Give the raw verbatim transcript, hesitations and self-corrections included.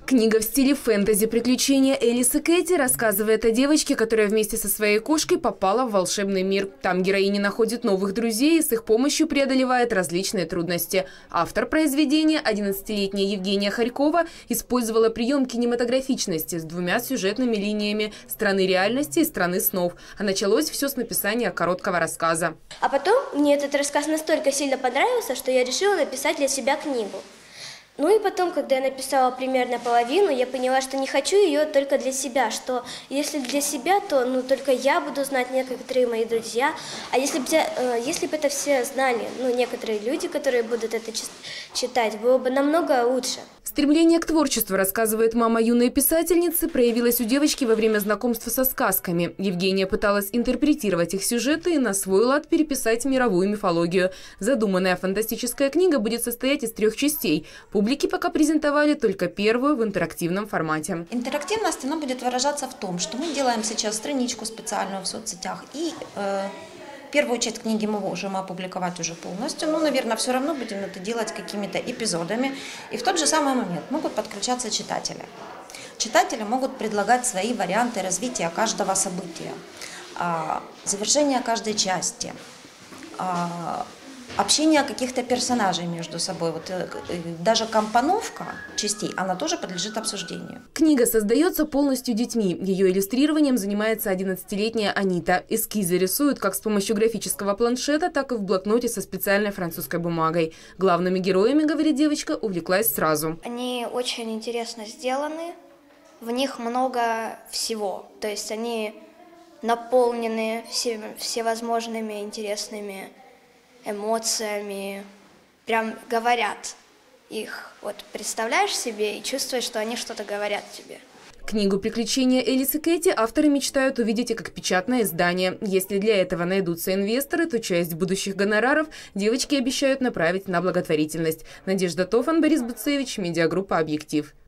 Книга в стиле фэнтези «Приключения Элис и Кэти» рассказывает о девочке, которая вместе со своей кошкой попала в волшебный мир. Там героини находят новых друзей и с их помощью преодолевает различные трудности. Автор произведения, одиннадцатилетняя Евгения Хорькова, использовала прием кинематографичности с двумя сюжетными линиями – страны реальности и страны снов. А началось все с написания короткого рассказа. А потом мне этот рассказ настолько сильно понравился, что я решила написать для себя книгу. Ну и потом, когда я написала примерно половину, я поняла, что не хочу ее только для себя, что если для себя, то ну, только я буду знать, некоторые мои друзья, а если бы, если бы это все знали, ну, некоторые люди, которые будут это читать, было бы намного лучше. Стремление к творчеству, рассказывает мама юной писательницы, проявилось у девочки во время знакомства со сказками. Евгения пыталась интерпретировать их сюжеты и на свой лад переписать мировую мифологию. Задуманная фантастическая книга будет состоять из трех частей. Публике пока презентовали только первую в интерактивном формате. Интерактивность она будет выражаться в том, что мы делаем сейчас страничку специальную в соцсетях и... Э Первую часть книги мы можем опубликовать уже полностью, но, наверное, все равно будем это делать какими-то эпизодами. И в тот же самый момент могут подключаться читатели. Читатели могут предлагать свои варианты развития каждого события, завершения каждой части, общение каких-то персонажей между собой. Вот даже компоновка частей, она тоже подлежит обсуждению. Книга создается полностью детьми. Ее иллюстрированием занимается одиннадцатилетняя Анита. Эскизы рисуют как с помощью графического планшета, так и в блокноте со специальной французской бумагой. Главными героями, говорит девочка, увлеклась сразу. Они очень интересно сделаны, в них много всего. То есть они наполнены всевозможными интересными эмоциями, прям говорят их. Вот представляешь себе и чувствуешь, что они что-то говорят тебе. Книгу «Приключения Элис и Кэти» авторы мечтают увидеть и как печатное издание. Если для этого найдутся инвесторы, то часть будущих гонораров девочки обещают направить на благотворительность. Надежда Тофан, Борис Буцевич, медиагруппа «Объектив».